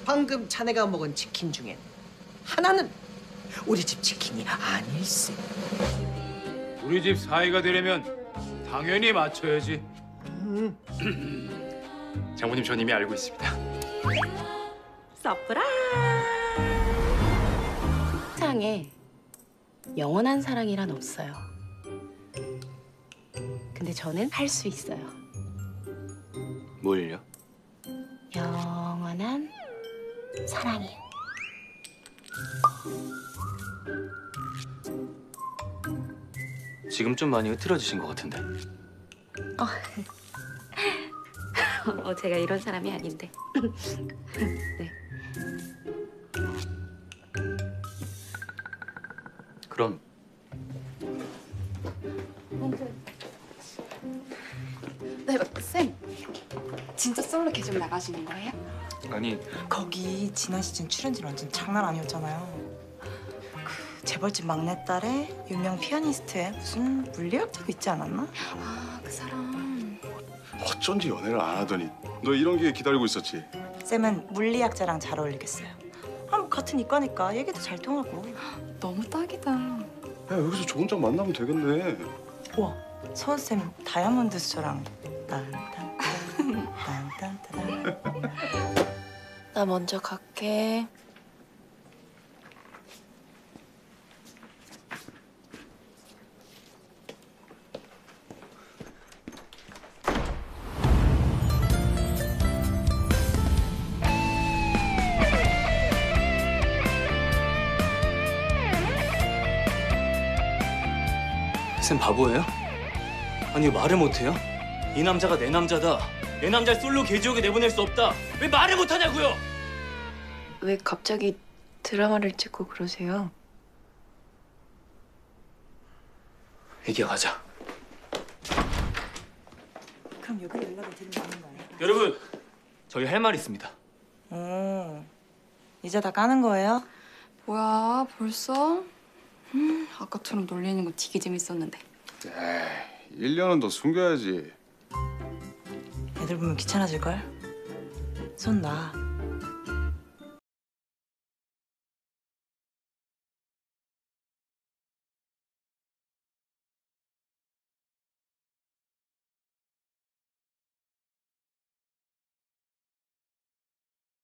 방금 자네가 먹은 치킨 중엔 하나는 우리 집 치킨이 아닐세. 우리 집 사이가 되려면 당연히 맞춰야지. 장모님 전 이미 알고 있습니다. 서프라이즈! 세상에 영원한 사랑이란 없어요. 근데 저는 할 수 있어요. 뭘요? 영원한 사랑이요. 지금 좀 많이 흐트러지신 것 같은데. 제가 이런 사람이 아닌데. 네. 그럼 네, 쌤. 진짜 솔로 계속 나가시는 거예요? 아니 거기 지난 시즌 출연진 완전 장난 아니었잖아요. 그 재벌집 막내딸에 유명 피아니스트에 무슨 물리학자도 있지 않았나? 아, 그 사람. 어쩐지 연애를 안 하더니 너 이런 기회 기다리고 있었지. 쌤은 물리학자랑 잘 어울리겠어요. 뭐 같은 이과니까 얘기도 잘 통하고. 너무 딱이다. 야, 여기서 좋은 짝 만나면 되겠네. 우와, 서은쌤 다이아몬드 수저랑 딴딴딴딴딴딴. 나 먼저 갈게. 쌤 바보예요? 아니 왜 말을 못해요? 이 남자가 내 남자다. 내 남자를 솔로 개지옥에 내보낼 수 없다. 왜 말을 못하냐고요? 왜 갑자기 드라마를 찍고 그러세요? 애기야 가자. 그럼 여기 연락을 드리면 되는 거예요? 여러분 저희 할 말 있습니다. 이제 다 까는 거예요? 뭐야, 벌써? 아까처럼 놀리는 거 되게 재밌었는데. 에이, 1년은 더 숨겨야지. 애들 보면 귀찮아질걸? 손 놔.